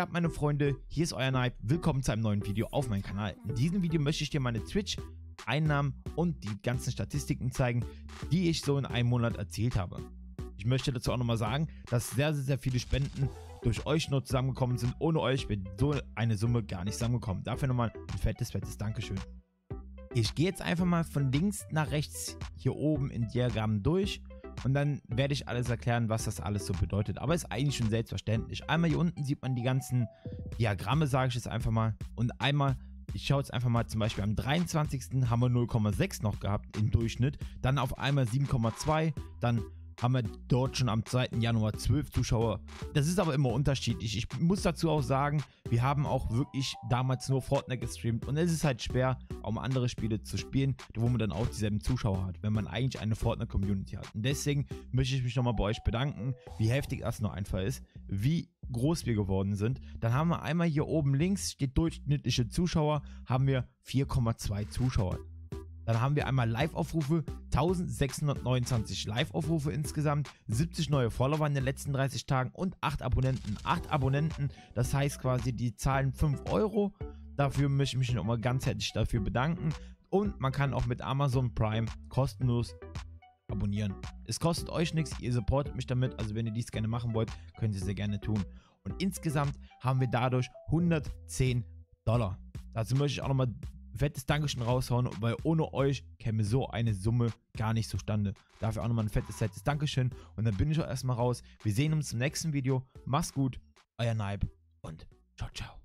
geht ab, meine Freunde? Hier ist euer Nipe. Willkommen zu einem neuen Video auf meinem Kanal. In diesem Video möchte ich dir meine Twitch-Einnahmen und die ganzen Statistiken zeigen, die ich so in einem Monat erzielt habe. Ich möchte dazu auch nochmal sagen, dass sehr viele Spenden durch euch nur zusammengekommen sind. Ohne euch wäre so eine Summe gar nicht zusammengekommen. Dafür nochmal ein fettes Dankeschön. Ich gehe jetzt einfach mal von links nach rechts hier oben in Diagrammen durch. Und dann werde ich alles erklären, was das alles so bedeutet. Aber ist eigentlich schon selbstverständlich. Einmal hier unten sieht man die ganzen Diagramme, sage ich jetzt einfach mal. Und einmal, ich schaue jetzt einfach mal, zum Beispiel am 23. haben wir 0,6 noch gehabt im Durchschnitt. Dann auf einmal 7,2. Dann haben wir dort schon am 2. Januar 12 Zuschauer. Das ist aber immer unterschiedlich. Ich muss dazu auch sagen, wir haben auch wirklich damals nur Fortnite gestreamt. Und es ist halt schwer, um andere Spiele zu spielen, wo man dann auch dieselben Zuschauer hat, wenn man eigentlich eine Fortnite-Community hat. Und deswegen möchte ich mich nochmal bei euch bedanken, wie heftig das noch einfach ist, wie groß wir geworden sind. Dann haben wir einmal hier oben links, steht durchschnittliche Zuschauer, haben wir 4,2 Zuschauer. Dann haben wir einmal Live-Aufrufe, 1629 Live-Aufrufe insgesamt, 70 neue Follower in den letzten 30 Tagen und 8 Abonnenten. 8 Abonnenten, das heißt quasi, die zahlen 5 Euro. Dafür möchte ich mich nochmal ganz herzlich dafür bedanken. Und man kann auch mit Amazon Prime kostenlos abonnieren. Es kostet euch nichts, ihr supportet mich damit, also wenn ihr dies gerne machen wollt, könnt ihr es sehr gerne tun. Und insgesamt haben wir dadurch $110. Dazu möchte ich auch nochmal fettes Dankeschön raushauen, weil ohne euch käme so eine Summe gar nicht zustande. Dafür auch nochmal ein fettes Dankeschön und dann bin ich auch erstmal raus. Wir sehen uns im nächsten Video. Macht's gut, euer Nipe und ciao, ciao.